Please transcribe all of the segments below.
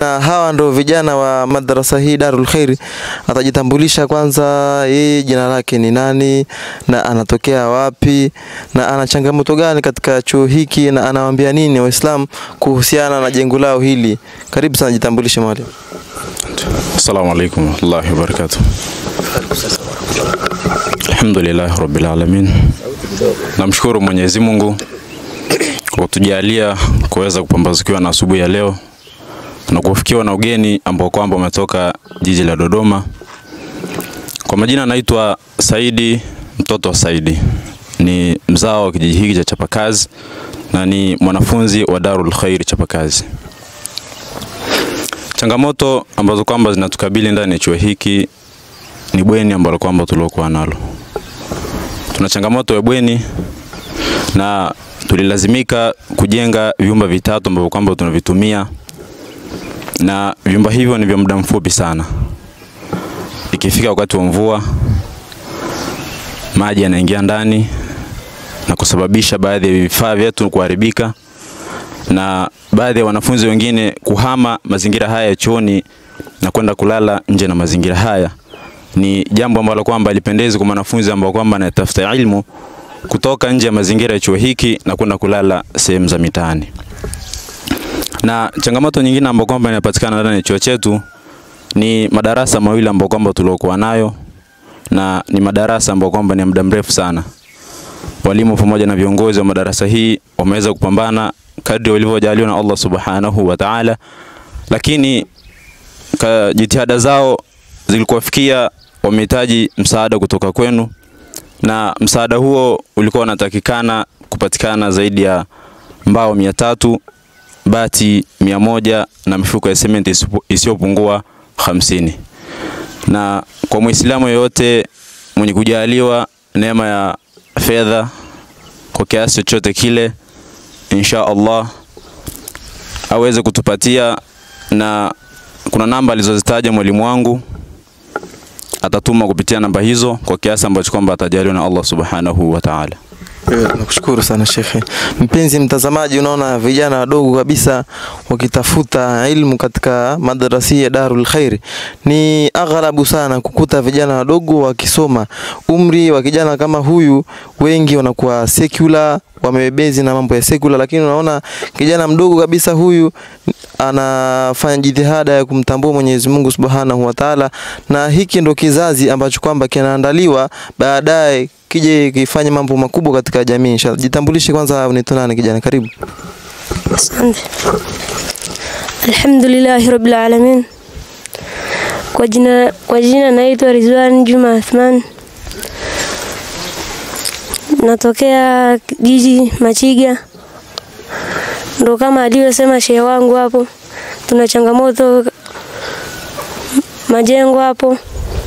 Na hawa ndo vijana wa madrasa hii Darul Khair. Atajitambulisha kwanza yeye jina lake ni nani na anatokea wapi na ana changamoto gani katika chuo hiki na anawaambia nini Waislamu kuhusiana na jengo lao hili. Karibu sana, jitambulishe mwalimu. Assalamu alaykum wa rahmatullahi wa barakatuh. Alhamdulillah rabbil alamin. Namshukuru Mwenyezi Mungu kwa kutujalia kuweza kupambazukiwa na asubuhi ya leo na kufikiwa na ugeni ambao kwamba umetoka jiji la Dodoma. Kwa majina naitwa Saidi, mtoto wa Saidi. Ni mzao wa kijiji hiki cha Chapakazi na ni mwanafunzi wa Darul Khair Chapakazi. Changamoto ambazo kwamba zinatukabili ndani ya chuo hiki ni bweni ambalo kwamba tulokuwa nalo. Tuna changamoto ya bweni na tulilazimika kujenga vyumba vitatu ambavyo kwamba tunavitumia, na vyumba hivyo ni vya muda mfupi sana. Ikifika wakati wa mvua maji yanaingia ndani na kusababisha baadhi ya vifaa vyetu kuharibika na baadhi ya wanafunzi wengine kuhama mazingira haya ya chuoni na kwenda kulala nje na mazingira haya. Ni jambo ambalo kwamba lipendezi kwa wanafunzi ambao kwamba wanatafuta elimu kutoka nje ya mazingira ya chuo hiki na kwenda kulala sehemu za mitaani. Na changamoto nyingine ambayo kwamba inapatikana ndani ya chuo chetu ni madarasa mawili ambayo kwamba tulokuwa nayo, na ni madarasa ambayo kwamba ni muda mrefu sana. Walimu pamoja na viongozi wa madarasa hii wameweza kupambana kadri walivyojaliwa na Allah Subhanahu wa Ta'ala, lakini jitihada zao zilikuwafikia, wamehitaji msaada kutoka kwenu, na msaada huo ulikuwa unatakikana kupatikana zaidi ya mbao 300, bati 100 na mifuko ya sementi isiyopungua 50. Na kwa Muislamu yote mwenye kujaliwa neema ya fedha kwa kiasi chochote kile, insha Allah aweze kutupatia, na kuna namba alizozitaja mwalimu wangu, atatuma kupitia namba hizo kwa kiasi ambacho kwamba atajaliwa na Allah Subhanahu wa Ta'ala. Nakushukuru sana Sheikh. Mpenzi mtazamaji, unaona vijana wadogo kabisa wakitafuta elimu katika madrasa ya Darul Khair. Ni aghalabu sana kukuta vijana wadogo wakisoma. Umri wa kijana kama huyu wengi wanakuwa secular, wamebezi na mambo ya secular, lakini unaona kijana mdogo kabisa huyu anafanya jitihada ya kumtambua Mwenyezi Mungu Subhanahu wa Ta'ala, na hiki ndo kizazi ambacho kwamba kinaandaliwa baadaye kije kifanye mambo makubwa katika jamii inshallah. Jitambulishe kwanza, unaitwa nani kijana? Karibu. Asante. Alhamdulillah rabbil alamin. Kwa jina naitwa Rizwan Juma Athman. Natokea jiji Machiga. Ndo kama aliyosema shehe wangu hapo, tuna changamoto majengo hapo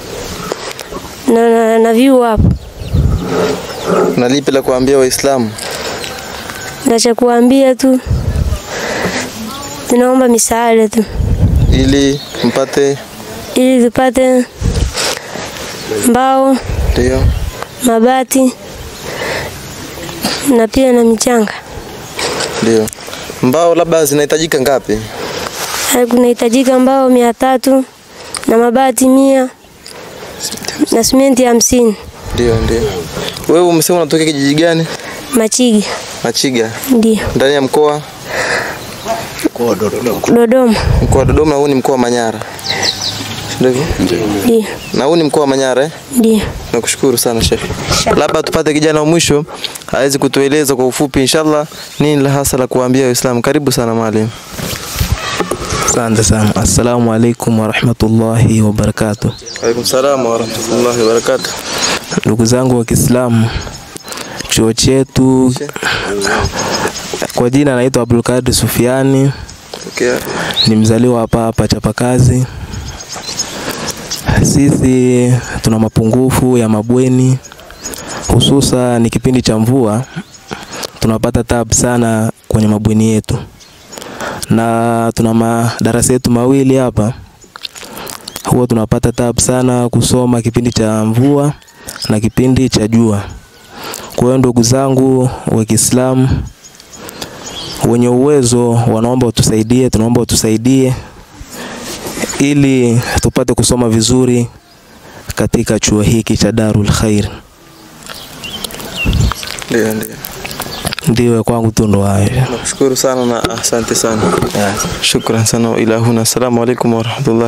na view hapo. Na lipi la kuambia Waislamu? Nacha kuambia tu tunaomba misaada tu ili tupate mbao, ndio, mabati na pia na michanga. Ndio. Mbao labda zinahitajika ngapi? Kunahitajika mbao 300 na mabati 100 na simenti 50. Ndio. Wewe umesema unatoka kijiji gani? Machiga. Machiga. Ndio. Ndani ya mkoa Dodoma. Mkoa Dodoma, huu ni mkoa wa Manyara. Ndio. Na huu ni mkoa wa Manyara. Ndio. Nakushukuru sana Sheikh. Labda tupate kijana wa mwisho aweze kutueleza kwa ufupi inshallah nini la hasa la kuambia Waislamu. Karibu sana mwalimu. Asante sana. Assalamu alaykum wa rahmatullahi wa barakatuh. Alaykum salaam wa rahmatullahi wa barakatuh. Ndugu zangu wa Kiislamu, chuo chetu kwa jina naitwa Abdul Qadir Sufiani. Okay. Ni mzaliwa hapa Chapakazi. Sisi tuna mapungufu ya mabweni, hususa ni kipindi cha mvua tunapata tabu sana kwenye mabweni yetu. Na tuna madarasa yetu mawili hapa, huwa tunapata tabu sana kusoma kipindi cha mvua na kipindi cha jua. Kwa hiyo ndugu zangu wa Kiislamu wenye uwezo wanaomba utusaidie, tunaomba utusaidie ili tupate kusoma vizuri katika chuo hiki cha Darul Khair. Ndio kwangu tu ndo hayo. Nakushukuru sana na asante sana. Shukran sana wa ila huna. Assalamu alaykum wa rahmatullah.